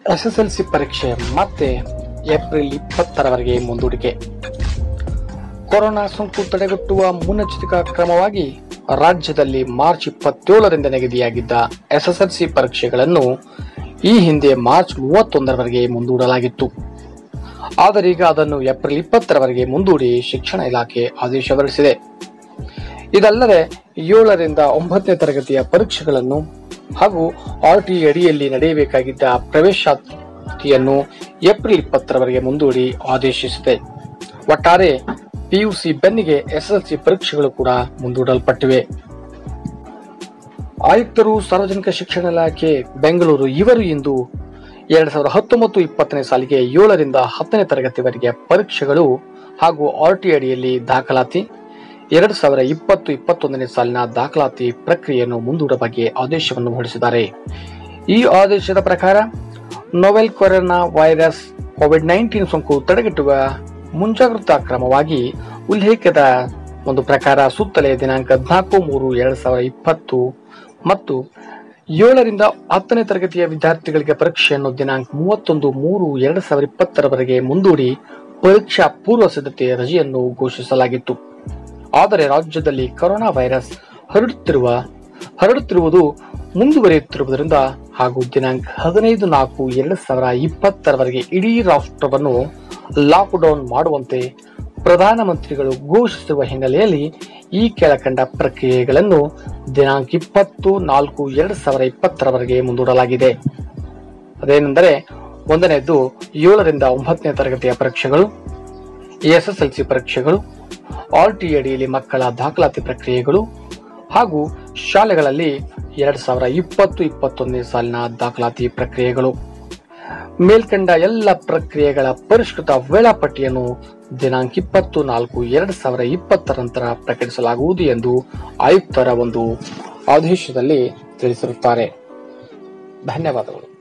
SSLC ಪರೀಕ್ಷೆ ಮತ್ತೆ April 20ರವರೆಗೆ ಮುಂದೂಡಿಕೆ. ಕೊರೋನಾ ಸೋಂಕು ತಡೆಗಟ್ಟುವ ಮುನ್ನೆಚ್ಚರಿಕಾ ಕ್ರಮವಾಗಿ ರಾಜ್ಯದಲ್ಲಿ ಮಾರ್ಚ್ 27ರಿಂದ ನಿಗದಿಯಾಗಿದ್ದ ಎಸ್ಎಸ್ಎಲ್ಸಿ ಪರೀಕ್ಷೆಗಳನ್ನು ಈ ಹಿಂದೆ ಮಾರ್ಚ್ 31ರವರೆಗೆ ಮುಂದೂಡಲಾಗಿತ್ತು. ಆದರೆ ಈಗ ಅದನ್ನು ಏಪ್ರಿಲ್ 20ರವರೆಗೆ ಮುಂದೂಡಿ ಶಿಕ್ಷಣ ಇಲಾಖೆ ಆದೇಶ ಹೊರಡಿಸಿದೆ. ಇದಲ್ಲದೆ 7ರಿಂದ 9ನೇ ತರಗತಿಯ ಪರೀಕ್ಷೆಗಳನ್ನು ಹಾಗೂ ಆರ್ಟಿ ಅಡಿಯಲ್ಲಿ ನಡೆಯಬೇಕಾಗಿದ್ದ ಪ್ರವೇಶಾತಿಯನ್ನು ಏಪ್ರಿಲ್ 20ರವರೆಗೆ ಮುಂದೂಡಿ ಆದೇಶಿಸಿದೆ. ಒಟ್ಟಾರೆ ಪಿಯುಸಿ ಬೆನ್ನಿಗೆ ಎಸ್ಎಸ್ಎಲ್ಸಿ ಪರೀಕ್ಷೆಗಳು ಕೂಡ ಮುಂದೂಡಲ್ಪಟ್ಟಿವೆ. ಆಯುಕ್ತರು, ಸಾರ್ವಜನಿಕ ಶಿಕ್ಷಣ ಇಲಾಖೆ ಬೆಂಗಳೂರು ಇವರು ಇಂದು 2019-20ನೇ ಸಾಲಿಗೆ 7ರಿಂದ 10ನೇ ತರಗತಿವರೆಗೆ ಪರೀಕ್ಷೆಗಳು ಹಾಗೂ ಆರ್ಟಿ ಅಡಿಯಲ್ಲಿ ದಾಖಲಾತಿ, 2020-21ನೇ ಸಾಲಿನ ದಾಖಲಾತಿ ಪ್ರಕ್ರಿಯೆಯನ್ನು ಮುಂದೂಡುವ ಬಗ್ಗೆ ಆದೇಶವನ್ನು ಹೊರಡಿಸಿದ್ದಾರೆ. ಈ ಆದೇಶದ ಪ್ರಕಾರ ನೋವೆಲ್ ಕೊರೋನಾ ವೈರಸ್ ಕೋವಿಡ್-19 ಸೋಂಕು ತಡೆಗಟ್ಟುವ ಮುಂಜಾಗ್ರತಾ ಕ್ರಮವಾಗಿ ಉಲ್ಲೇಖದ ಒಂದು ಪ್ರಕಾರ ಸುತ್ತಲೇ ದಿನಾಂಕ 14/3/2020 ಮತ್ತು 7ರಿಂದ 10ನೇ ತರಗತಿಯ ವಿದ್ಯಾರ್ಥಿಗಳಿಗೆ ಪರೀಕ್ಷೆಯನ್ನು ದಿನಾಂಕ 31/3/2020ರವರೆಗೆ ಮುಂದೂಡಿ ಪರೀಕ್ಷಾ ಪೂರ್ವ ಸಿದ್ಧತೆ ರಜೆಯನ್ನು ಘೋಷಿಸಲಾಗಿತ್ತು. ಆದರೆ ರಾಜ್ಯದಲ್ಲಿ ಕೊರೋನಾ ವೈರಸ್ ಹರಡುತ್ತಿರುವುದು ಮುಂದುವರಿಯುತ್ತಿರುವುದರಿಂದ ಹಾಗೂ ದಿನಾಂಕ 15/4/2020ರವರೆಗೆ ಇಡೀ ರಾಷ್ಟ್ರವನ್ನು ಲಾಕ್ಡೌನ್ ಮಾಡುವಂತೆ ಪ್ರಧಾನಮಂತ್ರಿಗಳು ಘೋಷಿಸಿರುವ ಹಿನ್ನೆಲೆಯಲ್ಲಿ ಈ ಕೆಳಕಂಡ ಪ್ರಕ್ರಿಯೆಗಳನ್ನು ದಿನಾಂಕ 20/4/2020ರವರೆಗೆ ಮುಂದೂಡಲಾಗಿದೆ. ಅದೇನೆಂದರೆ, 1ನೇದು 7ರಿಂದ 9ನೇ ತರಗತಿಯ ಪರೀಕ್ಷೆಗಳು, ಎಸ್ಎಸ್ಎಲ್ಸಿ ಪರೀಕ್ಷೆಗಳು, ಆರ್ಟಿ ಅಡಿಯಲ್ಲಿ ಮಕ್ಕಳ ದಾಖಲಾತಿ ಪ್ರಕ್ರಿಯೆಗಳು ಹಾಗೂ ಶಾಲೆಗಳಲ್ಲಿ 2020-21ನೇ ಸಾಲಿನ ದಾಖಲಾತಿ ಪ್ರಕ್ರಿಯೆಗಳು. ಮೇಲ್ಕಂಡ ಎಲ್ಲ ಪ್ರಕ್ರಿಯೆಗಳ ಪರಿಷ್ಕೃತ ವೇಳಾಪಟ್ಟಿಯನ್ನು ದಿನಾಂಕ 20/4/2020 ನಂತರ ಪ್ರಕಟಿಸಲಾಗುವುದು ಎಂದು ಆಯುಕ್ತರ ಒಂದು ಆದೇಶದಲ್ಲಿ ತಿಳಿಸಿರುತ್ತಾರೆ. ಧನ್ಯವಾದಗಳು.